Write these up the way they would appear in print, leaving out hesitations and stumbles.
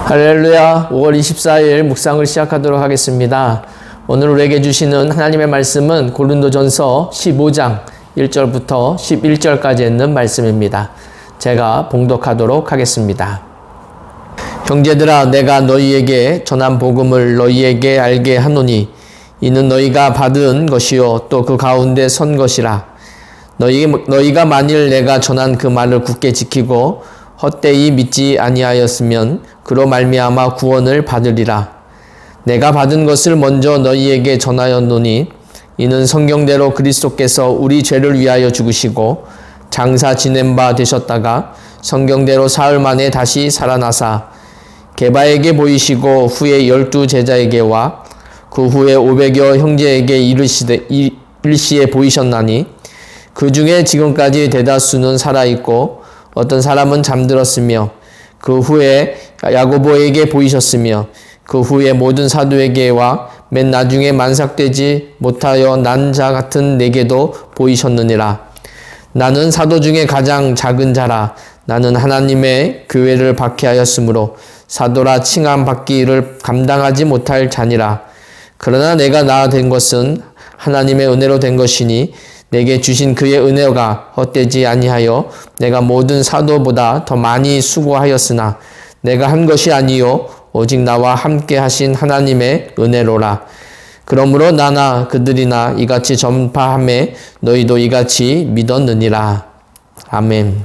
할렐루야. 5월 24일 묵상을 시작하도록 하겠습니다. 오늘 우리에게 주시는 하나님의 말씀은 고린도전서 15장 1절부터 11절까지 있는 말씀입니다. 제가 봉독하도록 하겠습니다. 형제들아, 내가 너희에게 전한 복음을 너희에게 알게 하노니 이는 너희가 받은 것이요 또 그 가운데 선 것이라. 너희가 만일 내가 전한 그 말을 굳게 지키고 헛되이 믿지 아니하였으면 그로 말미암아 구원을 받으리라. 내가 받은 것을 먼저 너희에게 전하였노니 이는 성경대로 그리스도께서 우리 죄를 위하여 죽으시고 장사 지낸 바 되셨다가 성경대로 사흘 만에 다시 살아나사 게바에게 보이시고 후에 12 제자에게와 그 후에 500여 형제에게 일시에 보이셨나니 그 중에 지금까지 대다수는 살아있고 어떤 사람은 잠들었으며 그 후에 야고보에게 보이셨으며 그 후에 모든 사도에게와 맨 나중에 만삭되지 못하여 난 자 같은 내게도 보이셨느니라. 나는 사도 중에 가장 작은 자라. 나는 하나님의 교회를 박해하였으므로 사도라 칭함 받기를 감당하지 못할 자니라. 그러나 내가 된 것은 하나님의 은혜로 된 것이니 내게 주신 그의 은혜가 헛되지 아니하여 내가 모든 사도보다 더 많이 수고하였으나 내가 한 것이 아니요 오직 나와 함께 하신 하나님의 은혜로라. 그러므로 나나 그들이나 이같이 전파하매 너희도 이같이 믿었느니라. 아멘.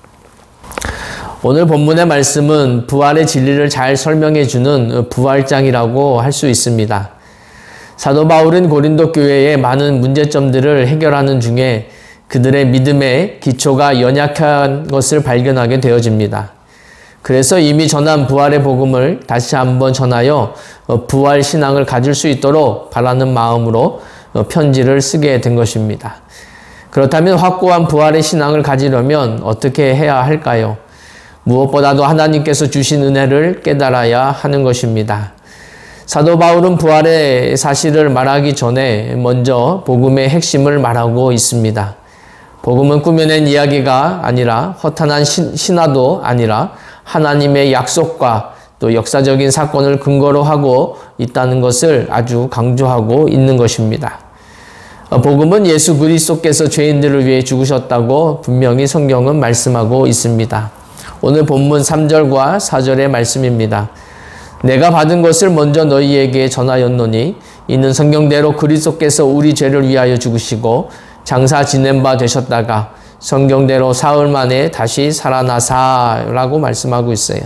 오늘 본문의 말씀은 부활의 진리를 잘 설명해 주는 부활장이라고 할 수 있습니다. 사도 바울은 고린도 교회의 많은 문제점들을 해결하는 중에 그들의 믿음의 기초가 연약한 것을 발견하게 되어집니다. 그래서 이미 전한 부활의 복음을 다시 한번 전하여 부활 신앙을 가질 수 있도록 바라는 마음으로 편지를 쓰게 된 것입니다. 그렇다면 확고한 부활의 신앙을 가지려면 어떻게 해야 할까요? 무엇보다도 하나님께서 주신 은혜를 깨달아야 하는 것입니다. 사도 바울은 부활의 사실을 말하기 전에 먼저 복음의 핵심을 말하고 있습니다. 복음은 꾸며낸 이야기가 아니라 허탄한 신화도 아니라 하나님의 약속과 또 역사적인 사건을 근거로 하고 있다는 것을 아주 강조하고 있는 것입니다. 복음은 예수 그리스도께서 죄인들을 위해 죽으셨다고 분명히 성경은 말씀하고 있습니다. 오늘 본문 3절과 4절의 말씀입니다. 내가 받은 것을 먼저 너희에게 전하였노니 이는 성경대로 그리스도께서 우리 죄를 위하여 죽으시고 장사 지낸 바 되셨다가 성경대로 사흘 만에 다시 살아나사라고 말씀하고 있어요.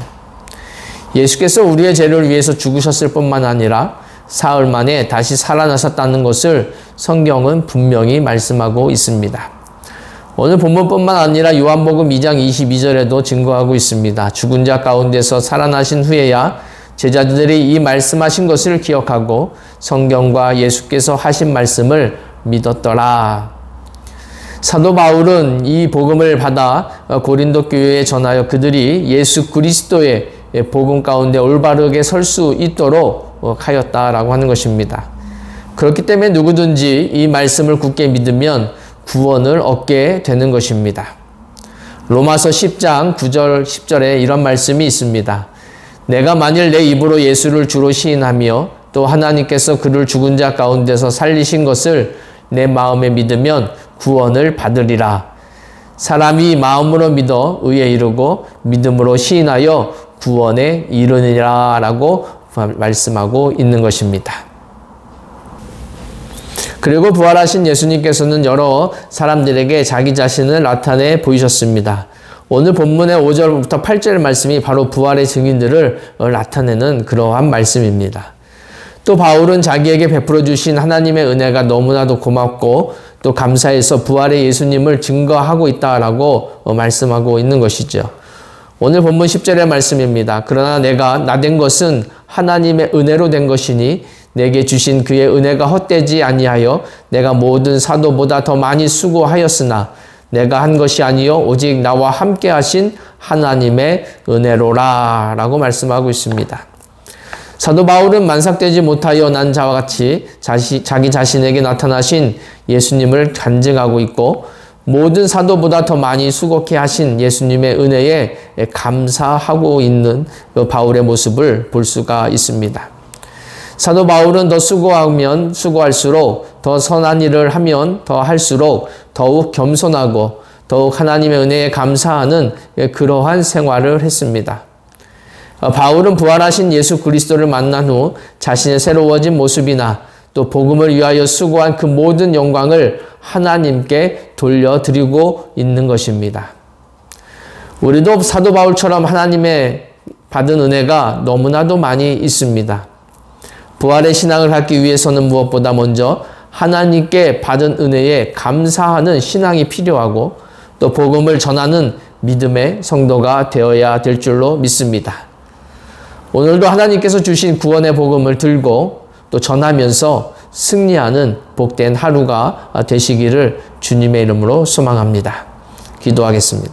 예수께서 우리의 죄를 위해서 죽으셨을 뿐만 아니라 사흘 만에 다시 살아나셨다는 것을 성경은 분명히 말씀하고 있습니다. 오늘 본문뿐만 아니라 요한복음 2장 22절에도 증거하고 있습니다. 죽은 자 가운데서 살아나신 후에야 제자들이 이 말씀하신 것을 기억하고 성경과 예수께서 하신 말씀을 믿었더라. 사도 바울은 이 복음을 받아 고린도 교회에 전하여 그들이 예수 그리스도의 복음 가운데 올바르게 설 수 있도록 하였다라고 하는 것입니다. 그렇기 때문에 누구든지 이 말씀을 굳게 믿으면 구원을 얻게 되는 것입니다. 로마서 10장 9절 10절에 이런 말씀이 있습니다. 내가 만일 내 입으로 예수를 주로 시인하며 또 하나님께서 그를 죽은 자 가운데서 살리신 것을 내 마음에 믿으면 구원을 받으리라. 사람이 마음으로 믿어 의에 이르고 믿음으로 시인하여 구원에 이르니라 라고 말씀하고 있는 것입니다. 그리고 부활하신 예수님께서는 여러 사람들에게 자기 자신을 나타내 보이셨습니다. 오늘 본문의 5절부터 8절 말씀이 바로 부활의 증인들을 나타내는 그러한 말씀입니다. 또 바울은 자기에게 베풀어 주신 하나님의 은혜가 너무나도 고맙고 또 감사해서 부활의 예수님을 증거하고 있다라고 말씀하고 있는 것이죠. 오늘 본문 10절의 말씀입니다. 그러나 내가 나된 것은 하나님의 은혜로 된 것이니 내게 주신 그의 은혜가 헛되지 아니하여 내가 모든 사도보다 더 많이 수고하였으나 내가 한 것이 아니요 오직 나와 함께 하신 하나님의 은혜로라 라고 말씀하고 있습니다. 사도 바울은 만삭되지 못하여 난 자와 같이 자기 자신에게 나타나신 예수님을 간증하고 있고 모든 사도보다 더 많이 수고케 하신 예수님의 은혜에 감사하고 있는 바울의 모습을 볼 수가 있습니다. 사도 바울은 더 수고하면 수고할수록, 더 선한 일을 하면 더 할수록 더욱 겸손하고 더욱 하나님의 은혜에 감사하는 그러한 생활을 했습니다. 바울은 부활하신 예수 그리스도를 만난 후 자신의 새로워진 모습이나 또 복음을 위하여 수고한 그 모든 영광을 하나님께 돌려드리고 있는 것입니다. 우리도 사도 바울처럼 하나님의 받은 은혜가 너무나도 많이 있습니다. 부활의 신앙을 갖기 위해서는 무엇보다 먼저 하나님께 받은 은혜에 감사하는 신앙이 필요하고 또 복음을 전하는 믿음의 성도가 되어야 될 줄로 믿습니다. 오늘도 하나님께서 주신 구원의 복음을 들고 또 전하면서 승리하는 복된 하루가 되시기를 주님의 이름으로 소망합니다. 기도하겠습니다.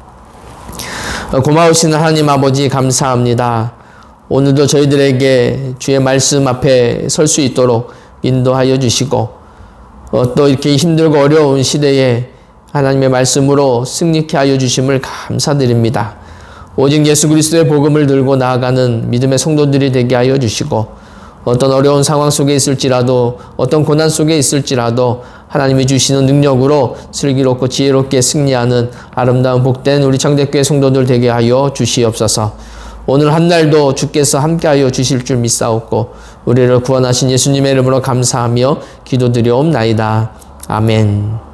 고마우신 하나님 아버지 감사합니다. 오늘도 저희들에게 주의 말씀 앞에 설 수 있도록 인도하여 주시고 또 이렇게 힘들고 어려운 시대에 하나님의 말씀으로 승리케 하여 주심을 감사드립니다. 오직 예수 그리스도의 복음을 들고 나아가는 믿음의 성도들이 되게 하여 주시고 어떤 어려운 상황 속에 있을지라도 어떤 고난 속에 있을지라도 하나님이 주시는 능력으로 슬기롭고 지혜롭게 승리하는 아름다운 복된 우리 청대교회 성도들 되게 하여 주시옵소서. 오늘 한 날도 주께서 함께하여 주실 줄 믿사옵고 우리를 구원하신 예수님의 이름으로 감사하며 기도드리옵나이다. 아멘.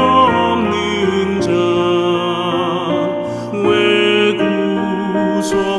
왜 구속